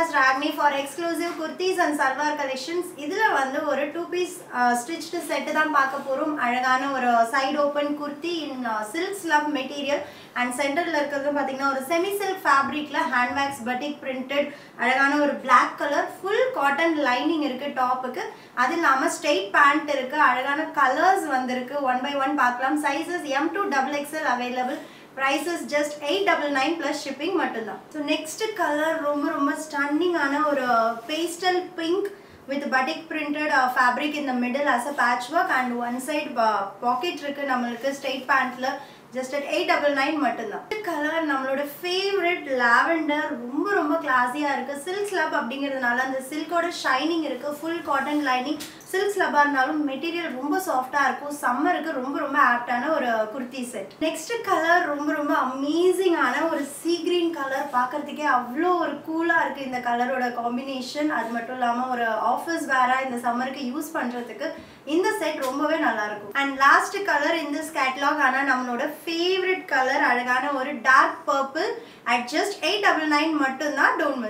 as Ragni for exclusive kurtis and salwar collections. இதுல வந்து ஒரு 2 piece stitched set தான் பார்க்க போறோம். அழகான ஒரு side open kurti in silk slub material and centerல இருக்கிறது பாத்தீங்கன்னா ஒரு semi silk fabricல hand wax batik printed அழகான ஒரு black color full cotton lining இருக்கு டாப்புக்கு. அது இல்லாம straight pant இருக்கு. அழகான colors வந்திருக்கு. 1 by 1 பார்க்கலாம். Sizes M to XXL available. Price is just 899 plus shipping mattumதான். So next color ரொம்ப stunning ஆன ஒரு pastel pink with batik printed fabric in the middle as a patchwork and one side pocket இருக்கு நம்மளுக்கு straight pantல just at 899 mattumதான். இந்த colour நம்மளோட favorite lavender ரொம்ப கிளாஸியா இருக்கு. silk slab அப்படிங்கிறதுனால அந்த silkோட ஷைனிங் இருக்கு. full cotton lining silk slab இருந்தாலும் மெட்டீரியல் ரொம்ப சாஃப்ட்டா இருக்கும். சம்மருக்கு ரொம்ப ஆப்டான ஒரு குர்த்தி செட். நெக்ஸ்ட் கலர் ரொம்ப அமேசிங் ஆன ஒரு sea green கலர். பார்க்கிறதுக்கே அவ்வளோ ஒரு கூலா இருக்கு இந்த கலரோட காம்பினேஷன். அது மட்டும் இல்லாம ஒரு ஆஃபீஸ் வேரா இந்த சம்மருக்கு யூஸ் பண்றதுக்கு இந்த செட் ரொம்பவே நல்லா இருக்கும். And last colour in this catalog ஆனா நம்மளோட ஃபேவரட் கலர் அழகான ஒரு டார்க் பர்பிள் at just 899 மட்டும் தான். டோன்ட்